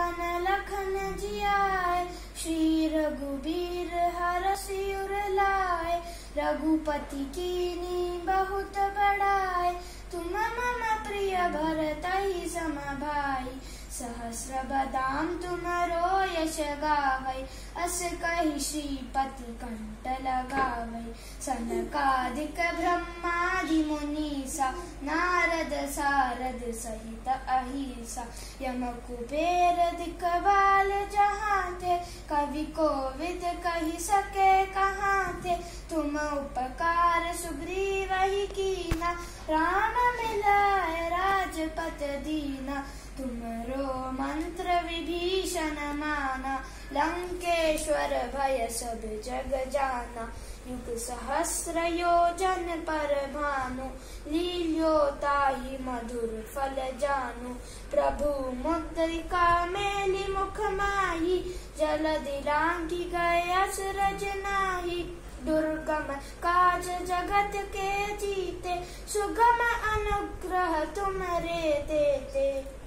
पवन लखन जियाए, श्री रघुबीर हरषि उर लाए। रघुपति कीन्ही बहुत बड़ाई, तुम मम प्रिय भरतहि सम भाई। सहस्र बदन तुमरो यश गावै, अस कहि श्रीपति कंठ लगावै। सनकादिक ब्रह्मादि मुनीसा, नारद सारद सहित अहिसा। यम कुबेर दिक्पाल जहाँ थे, कवि कोविद कहि सके कहाँ थे। तुम उपकार सुग्रीवहि कीना, राम मिलाए राजपत दीना। तुमरो मंत्र विभीषण माना, लंकेश्वर भय सब जग जाना। युग सहस्र योजन पर भानु, लील्योताहि मधुर फल जानु। प्रभु मुद्रिका मेलि मुख माहि, जलधि लांघि गए असुरज नाहि। दुर्गम काज जगत के जीते, सुगम अनुग्रह तुमरे तेते।